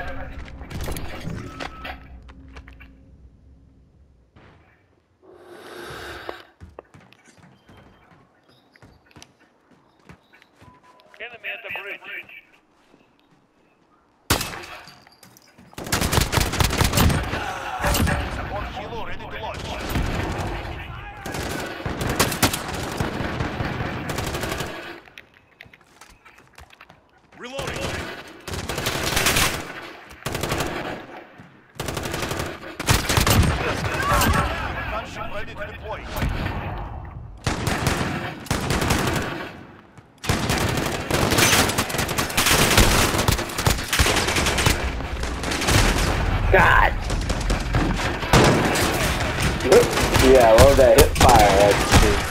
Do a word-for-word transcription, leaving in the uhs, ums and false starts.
Enemy at the bridge. Support kilo ready to launch. Reloading. Gunship ready to deploy. God! Yeah, I love that hip fire. That's